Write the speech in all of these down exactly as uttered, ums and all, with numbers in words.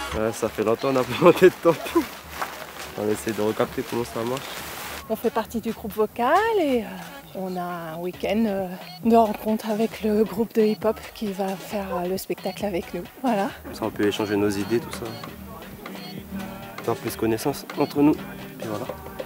Ouais, ça fait longtemps qu'on n'a pas monté de top. On essaie de recapter comment ça marche. On fait partie du groupe vocal et euh, on a un week-end euh, de rencontre avec le groupe de hip-hop qui va faire euh, le spectacle avec nous. Voilà. Comme ça on peut échanger nos idées, tout ça. Faire plus connaissance entre nous. Et voilà.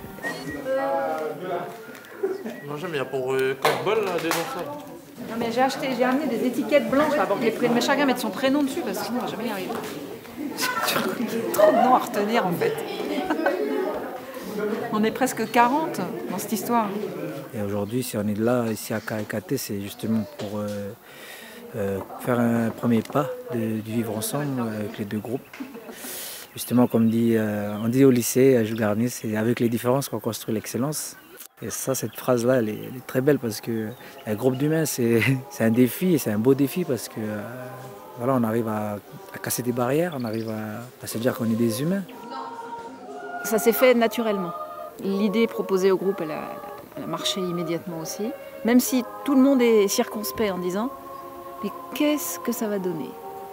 Moi j'aime bien pour euh, bol là, des enfants. Non mais j'ai acheté, j'ai amené des étiquettes blanches là, pour que les pré... mais chacun mette son prénom dessus parce que sinon on va jamais y arriver. J'ai trop de noms à retenir en fait. On est presque quarante dans cette histoire. Et aujourd'hui, si on est là, ici à Karikate, c'est justement pour euh, euh, faire un premier pas de, de vivre ensemble avec les deux groupes. Justement, comme dit, euh, on dit au lycée, à Jules Garnier, c'est avec les différences qu'on construit l'excellence. Et ça, cette phrase-là, elle, elle est très belle parce que un groupe d'humains, c'est un défi, et c'est un beau défi parce que euh, voilà, on arrive à, à casser des barrières, on arrive à, à se dire qu'on est des humains. Ça s'est fait naturellement. L'idée proposée au groupe, elle a, elle a marché immédiatement aussi, même si tout le monde est circonspect en disant « mais qu'est-ce que ça va donner ?»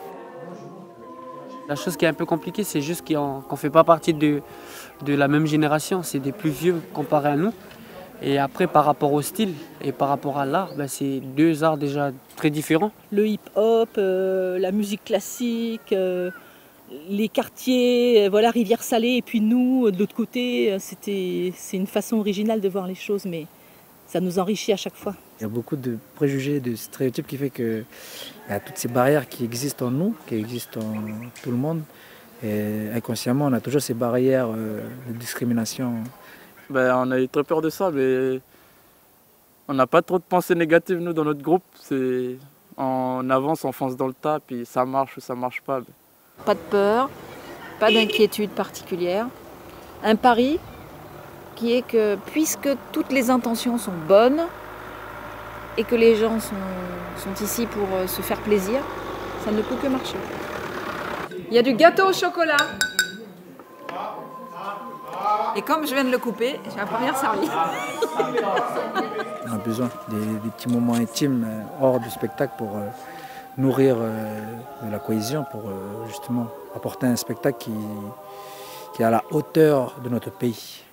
La chose qui est un peu compliquée, c'est juste qu'on ne fait pas partie de, de la même génération, c'est des plus vieux comparé à nous. Et après, par rapport au style et par rapport à l'art, ben, c'est deux arts déjà très différents. Le hip-hop, euh, la musique classique, euh, les quartiers, voilà, Rivière-Salée, et puis nous, de l'autre côté, c'était, c'est une façon originale de voir les choses, mais ça nous enrichit à chaque fois. Il y a beaucoup de préjugés, de stéréotypes qui fait que il y a toutes ces barrières qui existent en nous, qui existent en tout le monde. Et inconsciemment, on a toujours ces barrières euh, de discrimination. Ben, on a eu très peur de ça, mais on n'a pas trop de pensées négatives, nous, dans notre groupe. C'est on avance, on fonce dans le tas, puis ça marche ou ça marche pas. Pas de peur, pas d'inquiétude particulière. Un pari qui est que puisque toutes les intentions sont bonnes et que les gens sont, sont ici pour se faire plaisir, ça ne peut que marcher. Il y a du gâteau au chocolat. Et comme je viens de le couper, j'ai la première servie. On a besoin des, des petits moments intimes euh, hors du spectacle pour euh, nourrir euh, de la cohésion, pour euh, justement apporter un spectacle qui, qui est à la hauteur de notre pays.